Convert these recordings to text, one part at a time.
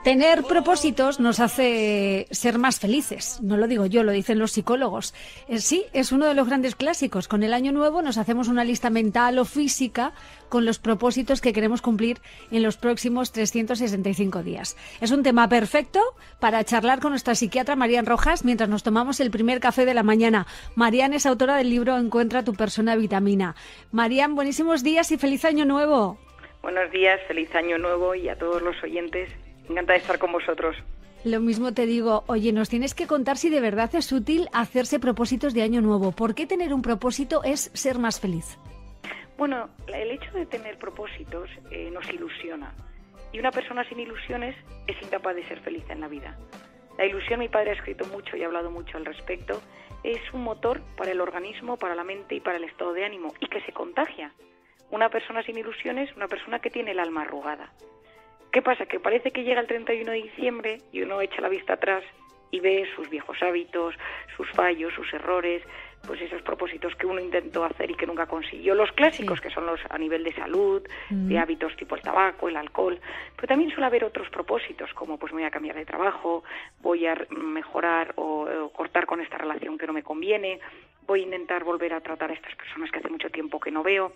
Tener propósitos nos hace ser más felices. No lo digo yo, lo dicen los psicólogos. Sí, es uno de los grandes clásicos. Con el año nuevo nos hacemos una lista mental o física con los propósitos que queremos cumplir en los próximos 365 días. Es un tema perfecto para charlar con nuestra psiquiatra Marían Rojas mientras nos tomamos el primer café de la mañana. Marían es autora del libro Encuentra tu persona vitamina. Marían, buenísimos días y feliz año nuevo. Buenos días, feliz año nuevo y a todos los oyentes. Encantada de estar con vosotros. Lo mismo te digo, oye, nos tienes que contar si de verdad es útil hacerse propósitos de año nuevo. ¿Por qué tener un propósito es ser más feliz? Bueno, el hecho de tener propósitos nos ilusiona. Y una persona sin ilusiones es incapaz de ser feliz en la vida. La ilusión, mi padre ha escrito mucho y ha hablado mucho al respecto, es un motor para el organismo, para la mente y para el estado de ánimo, y que se contagia. Una persona sin ilusiones, una persona que tiene el alma arrugada. ¿Qué pasa? Que parece que llega el 31 de diciembre y uno echa la vista atrás y ve sus viejos hábitos, sus fallos, sus errores, pues esos propósitos que uno intentó hacer y que nunca consiguió. Los clásicos, sí, que son los a nivel de salud, de hábitos tipo el tabaco, el alcohol. Pero también suele haber otros propósitos, como pues me voy a cambiar de trabajo, voy a mejorar o cortar con esta relación que no me conviene, voy a intentar volver a tratar a estas personas que hace mucho tiempo que no veo.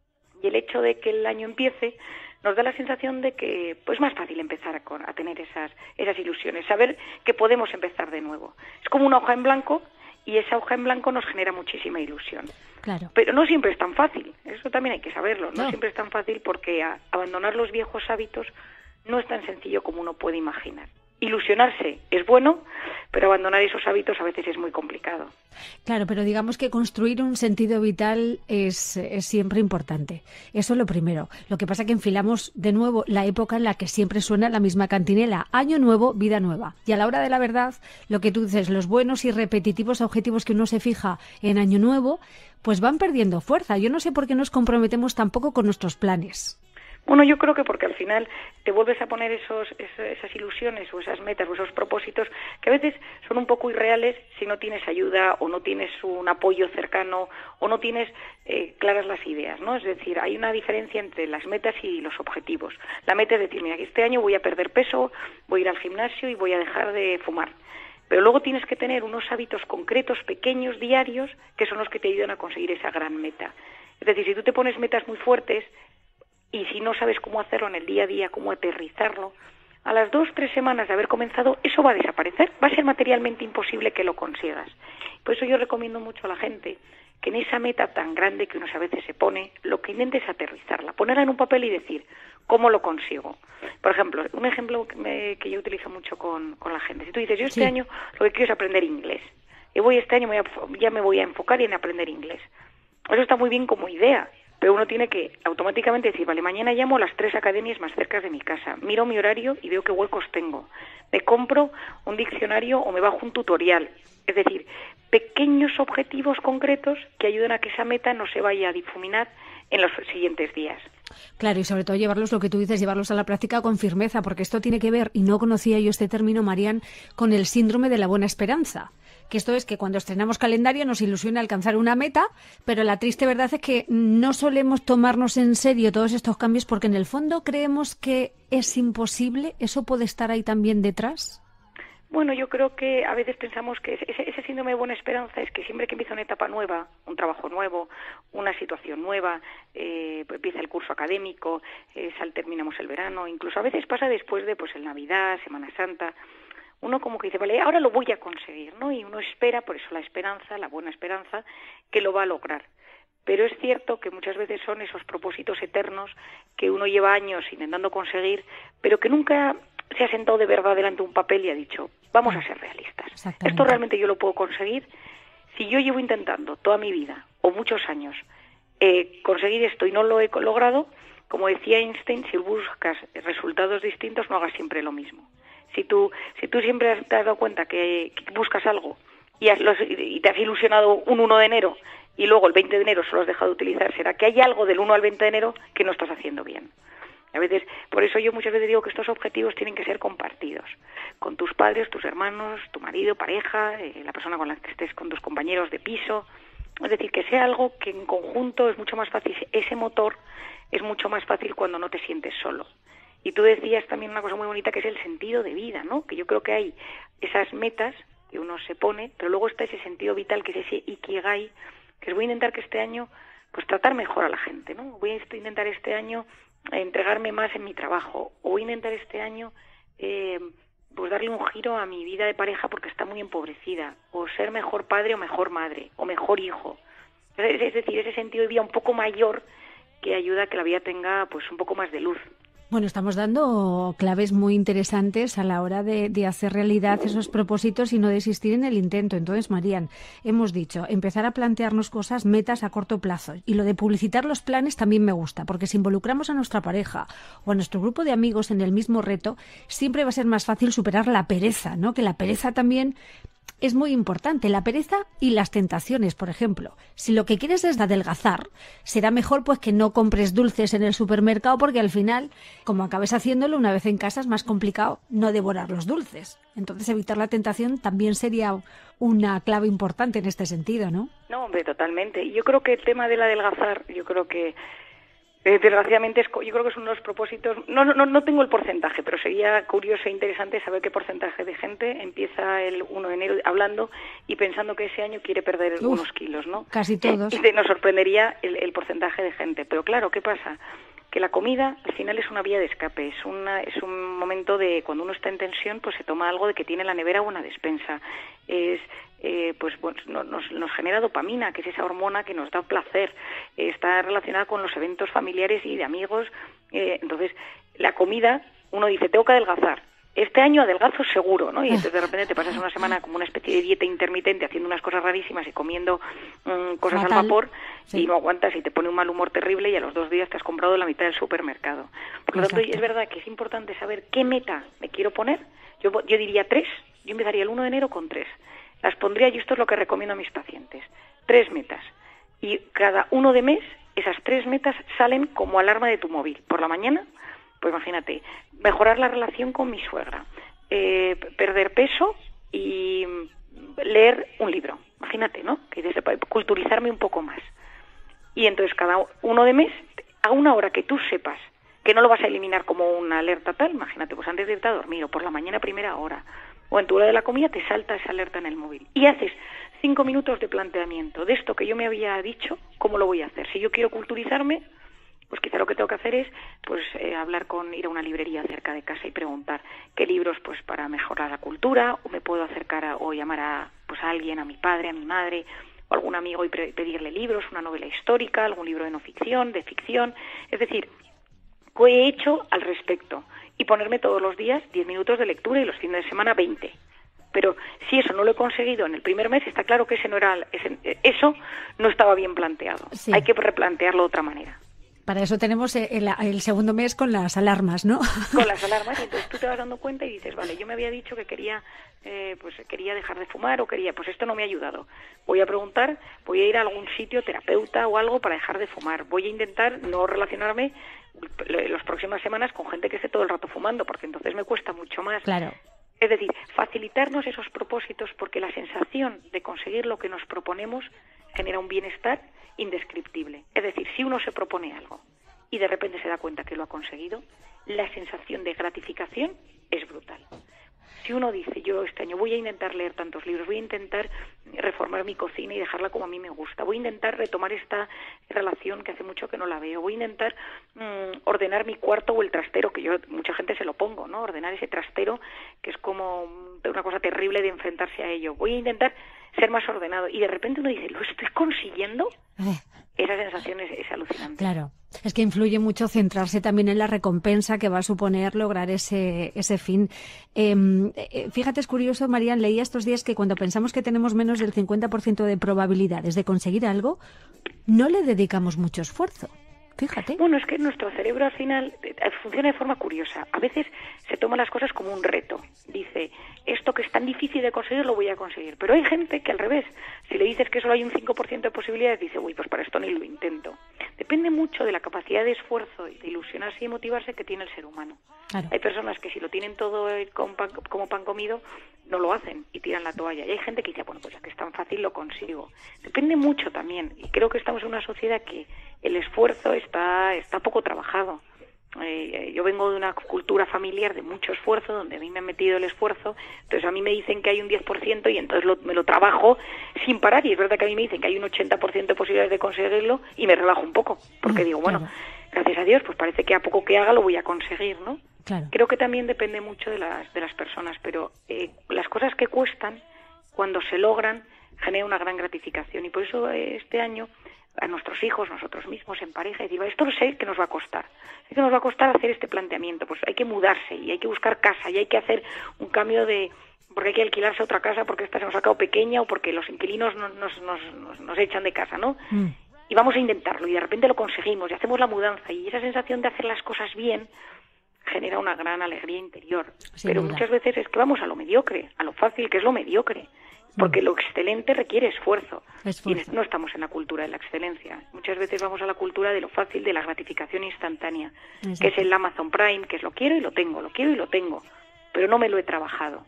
Y el hecho de que el año empiece nos da la sensación de que pues más fácil empezar a tener esas ilusiones, saber que podemos empezar de nuevo. Es como una hoja en blanco y esa hoja en blanco nos genera muchísima ilusión. Claro. Pero no siempre es tan fácil, eso también hay que saberlo, no siempre es tan fácil porque abandonar los viejos hábitos no es tan sencillo como uno puede imaginar. Ilusionarse es bueno, pero abandonar esos hábitos a veces es muy complicado. Claro, pero digamos que construir un sentido vital es siempre importante. Eso es lo primero. Lo que pasa es que enfilamos de nuevo la época en la que siempre suena la misma cantinela. Año nuevo, vida nueva. Y a la hora de la verdad, lo que tú dices, los buenos y repetitivos objetivos que uno se fija en año nuevo, pues van perdiendo fuerza. Yo no sé por qué nos comprometemos tampoco con nuestros planes. Bueno, yo creo que porque al final te vuelves a poner esas ilusiones o esas metas o esos propósitos que a veces son un poco irreales si no tienes ayuda o no tienes un apoyo cercano o no tienes claras las ideas, ¿no? Es decir, hay una diferencia entre las metas y los objetivos. La meta es decir, mira, que este año voy a perder peso, voy a ir al gimnasio y voy a dejar de fumar. Pero luego tienes que tener unos hábitos concretos, pequeños, diarios, que son los que te ayudan a conseguir esa gran meta. Es decir, si tú te pones metas muy fuertes, y si no sabes cómo hacerlo en el día a día, cómo aterrizarlo, a las 2-3 semanas de haber comenzado, eso va a desaparecer. Va a ser materialmente imposible que lo consigas. Por eso yo recomiendo mucho a la gente que en esa meta tan grande que uno a veces se pone, lo que intente es aterrizarla, ponerla en un papel y decir, ¿cómo lo consigo? Por ejemplo, un ejemplo que yo utilizo mucho con la gente. Si tú dices, yo este año lo que quiero es aprender inglés. Y este año ya me voy a enfocar en aprender inglés. Eso está muy bien como idea. Pero uno tiene que automáticamente decir, vale, mañana llamo a las 3 academias más cerca de mi casa, miro mi horario y veo qué huecos tengo. Me compro un diccionario o me bajo un tutorial. Es decir, pequeños objetivos concretos que ayuden a que esa meta no se vaya a difuminar en los siguientes días. Claro, y sobre todo llevarlos, lo que tú dices, llevarlos a la práctica con firmeza, porque esto tiene que ver, y no conocía yo este término, Marían, con el síndrome de la buena esperanza. Que esto es que cuando estrenamos calendario nos ilusiona alcanzar una meta, pero la triste verdad es que no solemos tomarnos en serio todos estos cambios porque en el fondo creemos que es imposible. ¿Eso puede estar ahí también detrás? Bueno, yo creo que a veces pensamos que ese síndrome de buena esperanza es que siempre que empieza una etapa nueva, un trabajo nuevo, una situación nueva, empieza el curso académico, terminamos el verano, incluso a veces pasa después de el Navidad, Semana Santa, uno como que dice, vale, ahora lo voy a conseguir, ¿no? Y uno espera, por eso la esperanza, la buena esperanza, que lo va a lograr. Pero es cierto que muchas veces son esos propósitos eternos que uno lleva años intentando conseguir, pero que nunca se ha sentado de verdad delante de un papel y ha dicho, vamos a ser realistas. Esto realmente yo lo puedo conseguir. Si yo llevo intentando toda mi vida, o muchos años, conseguir esto y no lo he logrado, como decía Einstein, si buscas resultados distintos, no hagas siempre lo mismo. Si tú siempre te has dado cuenta que buscas algo y te has ilusionado un 1 de enero y luego el 20 de enero solo has dejado de utilizar, será que hay algo del 1 al 20 de enero que no estás haciendo bien. A veces, por eso yo muchas veces digo que estos objetivos tienen que ser compartidos con tus padres, tus hermanos, tu marido, pareja, la persona con la que estés, con tus compañeros de piso. Es decir, que sea algo que en conjunto es mucho más fácil. Ese motor es mucho más fácil cuando no te sientes solo. Y tú decías también una cosa muy bonita que es el sentido de vida, ¿no? Que yo creo que hay esas metas que uno se pone, pero luego está ese sentido vital que es ese ikigai, que es voy a intentar que este año pues tratar mejor a la gente, ¿no? Voy a intentar este año entregarme más en mi trabajo, o voy a intentar este año pues darle un giro a mi vida de pareja porque está muy empobrecida, o ser mejor padre o mejor madre, o mejor hijo. Es decir, ese sentido de vida un poco mayor que ayuda a que la vida tenga pues un poco más de luz. Bueno, estamos dando claves muy interesantes a la hora de hacer realidad esos propósitos y no desistir en el intento. Entonces, Marían, hemos dicho, empezar a plantearnos cosas, metas a corto plazo. Y lo de publicitar los planes también me gusta, porque si involucramos a nuestra pareja o a nuestro grupo de amigos en el mismo reto, siempre va a ser más fácil superar la pereza, ¿no? Que la pereza también es muy importante, la pereza y las tentaciones, por ejemplo. Si lo que quieres es adelgazar, será mejor pues que no compres dulces en el supermercado, porque al final, como acabes haciéndolo una vez en casa, es más complicado no devorar los dulces. Entonces, evitar la tentación también sería una clave importante en este sentido, ¿no? No, hombre, totalmente. Yo creo que el tema del adelgazar, yo creo que desgraciadamente, yo creo que es uno de los propósitos, no tengo el porcentaje, pero sería curioso e interesante saber qué porcentaje de gente empieza el 1 de enero hablando y pensando que ese año quiere perder unos kilos, ¿no? Casi todos. Y nos sorprendería el porcentaje de gente. Pero claro, ¿qué pasa? Que la comida al final es una vía de escape, es un momento de cuando uno está en tensión, pues se toma algo de que tiene la nevera o una despensa. Nos genera dopamina, que es esa hormona que nos da placer, está relacionada con los eventos familiares y de amigos. Entonces, la comida, uno dice, tengo que adelgazar. Este año adelgazo seguro, ¿no? Y entonces de repente te pasas una semana como una especie de dieta intermitente, haciendo unas cosas rarísimas y comiendo cosas Fatal. al vapor, Sí. y no aguantas y te pone un mal humor terrible y a los 2 días te has comprado la mitad del supermercado. Por lo tanto, Exacto. es verdad que es importante saber qué meta me quiero poner. Yo diría 3, yo empezaría el 1 de enero con 3. Las pondría, y esto es lo que recomiendo a mis pacientes, 3 metas. Y cada 1 de mes, esas 3 metas salen como alarma de tu móvil. Por la mañana, pues imagínate, mejorar la relación con mi suegra, perder peso y leer un libro. Imagínate, ¿no? Que culturizarme un poco más. Y entonces cada 1 de mes, a una hora que tú sepas que no lo vas a eliminar como una alerta tal, imagínate, pues antes de irte a dormir o por la mañana a primera hora o en tu hora de la comida te salta esa alerta en el móvil y haces 5 minutos de planteamiento de esto que yo me había dicho, ¿cómo lo voy a hacer? Si yo quiero culturizarme, pues quizá lo que tengo que hacer es ir a una librería cerca de casa y preguntar qué libros pues para mejorar la cultura, o me puedo acercar o llamar a alguien, a mi padre, a mi madre o algún amigo y pedirle libros, una novela histórica, algún libro de no ficción, de ficción, es decir, ¿qué he hecho al respecto? Y ponerme todos los días 10 minutos de lectura y los fines de semana 20. Pero si eso no lo he conseguido en el primer mes, está claro que eso no estaba bien planteado. Sí. Hay que replantearlo de otra manera. Para eso tenemos el segundo mes con las alarmas, ¿no? Con las alarmas, y entonces tú te vas dando cuenta y dices, vale, yo me había dicho que quería dejar de fumar o pues esto no me ha ayudado. Voy a preguntar, voy a ir a algún sitio, terapeuta o algo para dejar de fumar. Voy a intentar no relacionarme las próximas semanas con gente que esté todo el rato fumando, porque entonces me cuesta mucho más. Claro. Es decir, facilitarnos esos propósitos, porque la sensación de conseguir lo que nos proponemos genera un bienestar indescriptible. Es decir, si uno se propone algo y de repente se da cuenta que lo ha conseguido, la sensación de gratificación es brutal. Si uno dice, yo este año voy a intentar leer tantos libros, voy a intentar reformar mi cocina y dejarla como a mí me gusta, voy a intentar retomar esta relación que hace mucho que no la veo, voy a intentar ordenar mi cuarto o el trastero, que yo mucha gente se lo pongo, ¿no? Ordenar ese trastero, que es como una cosa terrible de enfrentarse a ello. Voy a intentar ser más ordenado. Y de repente uno dice, ¿lo estoy consiguiendo? Esa sensación es alucinante. Claro. Es que influye mucho centrarse también en la recompensa que va a suponer lograr ese fin. Fíjate, es curioso, Marían, leía estos días que cuando pensamos que tenemos menos del 50% de probabilidades de conseguir algo, no le dedicamos mucho esfuerzo. Fíjate. Bueno, es que nuestro cerebro al final funciona de forma curiosa. A veces se toma las cosas como un reto. Dice, esto que es tan difícil de conseguir lo voy a conseguir. Pero hay gente que al revés, si le dices que solo hay un 5% de posibilidades, dice, uy, pues para esto ni lo intento. Depende mucho de la capacidad de esfuerzo y de ilusionarse y motivarse que tiene el ser humano. Claro. Hay personas que si lo tienen todo como pan comido, no lo hacen y tiran la toalla. Y hay gente que dice, bueno, pues ya que es tan fácil lo consigo. Depende mucho también. Y creo que estamos en una sociedad que el esfuerzo está poco trabajado. yo vengo de una cultura familiar de mucho esfuerzo, donde a mí me han metido el esfuerzo, entonces a mí me dicen que hay un 10% y entonces me lo trabajo sin parar, y es verdad que a mí me dicen que hay un 80% de posibilidades de conseguirlo y me relajo un poco, porque digo, bueno, gracias a Dios, pues parece que a poco que haga lo voy a conseguir, ¿no? Claro. Creo que también depende mucho de las personas, pero las cosas que cuestan, cuando se logran, genera una gran gratificación, y por eso este año a nuestros hijos, nosotros mismos en pareja, decir, esto sé que nos va a costar, sé que nos va a costar hacer este planteamiento, pues hay que mudarse y hay que buscar casa y hay que hacer un cambio porque hay que alquilarse otra casa porque esta se nos ha quedado pequeña o porque los inquilinos nos echan de casa, ¿no? Y vamos a intentarlo y de repente lo conseguimos y hacemos la mudanza, y esa sensación de hacer las cosas bien genera una gran alegría interior. Pero muchas veces es que vamos a lo mediocre, a lo fácil, que es lo mediocre. Porque lo excelente requiere esfuerzo. Y no estamos en la cultura de la excelencia. Muchas veces vamos a la cultura de lo fácil, de la gratificación instantánea, que es el Amazon Prime, que es lo quiero y lo tengo, pero no me lo he trabajado.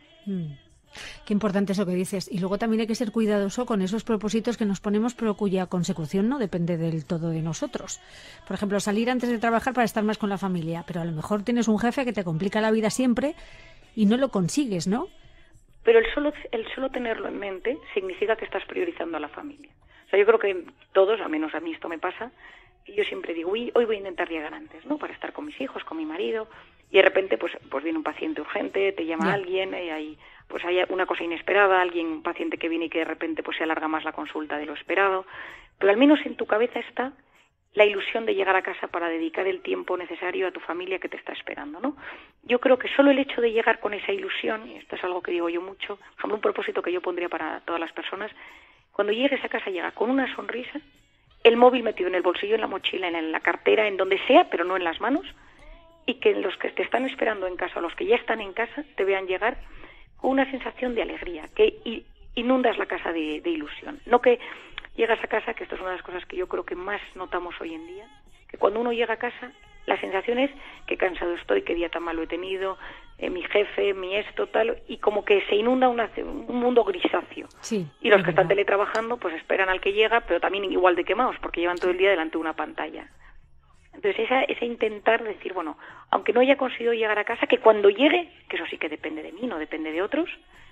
Qué importante eso que dices. Y luego también hay que ser cuidadoso con esos propósitos que nos ponemos, pero cuya consecución no depende del todo de nosotros. Por ejemplo, salir antes de trabajar para estar más con la familia, pero a lo mejor tienes un jefe que te complica la vida siempre y no lo consigues, ¿no? Pero el solo tenerlo en mente significa que estás priorizando a la familia. O sea, yo creo que todos, al menos a mí esto me pasa, y yo siempre digo, hoy voy a intentar llegar antes, ¿no? Para estar con mis hijos, con mi marido, y de repente pues viene un paciente urgente, te llama alguien, y hay una cosa inesperada, un paciente que viene y que de repente pues se alarga más la consulta de lo esperado, pero al menos en tu cabeza está la ilusión de llegar a casa para dedicar el tiempo necesario a tu familia que te está esperando, ¿no? Yo creo que solo el hecho de llegar con esa ilusión, y esto es algo que digo yo mucho, por ejemplo, un propósito que yo pondría para todas las personas, cuando llegues a casa llega con una sonrisa, el móvil metido en el bolsillo, en la mochila, en la cartera, en donde sea, pero no en las manos, y que los que te están esperando en casa, o los que ya están en casa, te vean llegar con una sensación de alegría, que inundas la casa de ilusión, no que llegas a casa, que esto es una de las cosas que yo creo que más notamos hoy en día, que cuando uno llega a casa, la sensación es que cansado estoy, qué día tan malo he tenido, mi jefe, mi esto, tal, y como que se inunda un mundo grisáceo. Sí, y los que están teletrabajando, pues esperan al que llega, pero también igual de quemados, porque llevan todo el día delante de una pantalla. Entonces, ese intentar decir, bueno, aunque no haya conseguido llegar a casa, que cuando llegue, que eso sí que depende de mí, no depende de otros,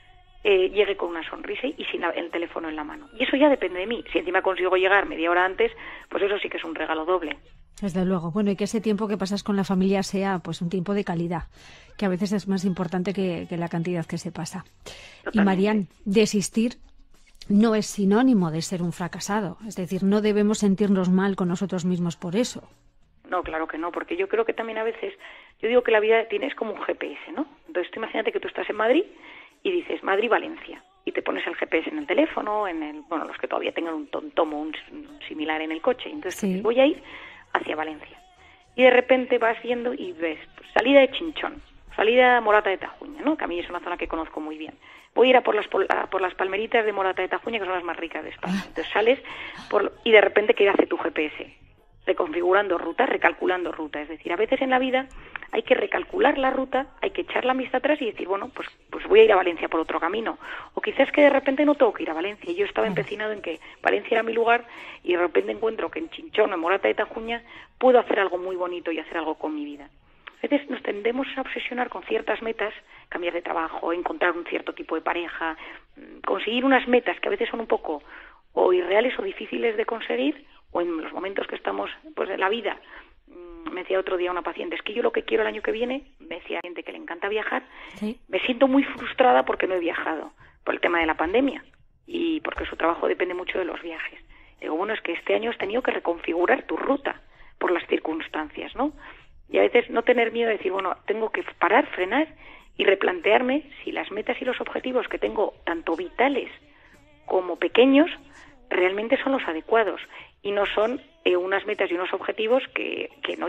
llegue con una sonrisa y sin el teléfono en la mano. Y eso ya depende de mí. Si encima consigo llegar media hora antes, pues eso sí que es un regalo doble. Desde luego. Bueno, y que ese tiempo que pasas con la familia sea pues un tiempo de calidad, que a veces es más importante que la cantidad que se pasa. Totalmente. Y Marian, desistir no es sinónimo de ser un fracasado. Es decir, no debemos sentirnos mal con nosotros mismos por eso. No, claro que no, porque yo creo que también a veces, yo digo que la vida es como un GPS, ¿no? Entonces tú imagínate que tú estás en Madrid y dices Madrid-Valencia, y te pones el GPS en el teléfono, los que todavía tengan un tontomo, un similar en el coche, entonces dices, voy a ir hacia Valencia. Y de repente vas yendo y ves pues, salida de Chinchón, salida Morata de Tajuña, ¿no? Que a mí es una zona que conozco muy bien. Voy a ir a por las palmeritas de Morata de Tajuña, que son las más ricas de España. Entonces sales y de repente, ¿qué hace tu GPS? Reconfigurando ruta, recalculando ruta. Es decir, a veces en la vida hay que recalcular la ruta, hay que echar la vista atrás y decir, bueno, pues voy a ir a Valencia por otro camino. O quizás que de repente no tengo que ir a Valencia. Yo estaba empecinado en que Valencia era mi lugar y de repente encuentro que en Chinchón o en Morata de Tajuña puedo hacer algo muy bonito y hacer algo con mi vida. A veces nos tendemos a obsesionar con ciertas metas, cambiar de trabajo, encontrar un cierto tipo de pareja, conseguir unas metas que a veces son un poco o irreales o difíciles de conseguir, o en los momentos que estamos pues en la vida. Me decía otro día una paciente, es que yo lo que quiero el año que viene, me decía gente que le encanta viajar, ¿sí? Me siento muy frustrada porque no he viajado, por el tema de la pandemia, y porque su trabajo depende mucho de los viajes. Digo, bueno, es que este año has tenido que reconfigurar tu ruta por las circunstancias, ¿no? Y a veces no tener miedo de decir, bueno, tengo que parar, frenar y replantearme si las metas y los objetivos que tengo, tanto vitales como pequeños, realmente son los adecuados y no son unas metas y unos objetivos que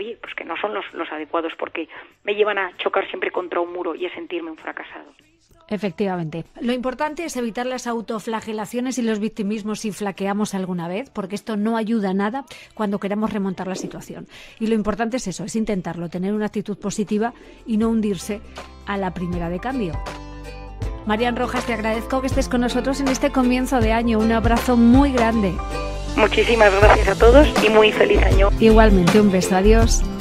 no son los adecuados, porque me llevan a chocar siempre contra un muro y a sentirme un fracasado. Efectivamente. Lo importante es evitar las autoflagelaciones y los victimismos si flaqueamos alguna vez, porque esto no ayuda a nada cuando queramos remontar la situación. Y lo importante es eso, es intentarlo, tener una actitud positiva y no hundirse a la primera de cambio. Marian Rojas, te agradezco que estés con nosotros en este comienzo de año. Un abrazo muy grande. Muchísimas gracias a todos y muy feliz año. Igualmente, un beso. Adiós.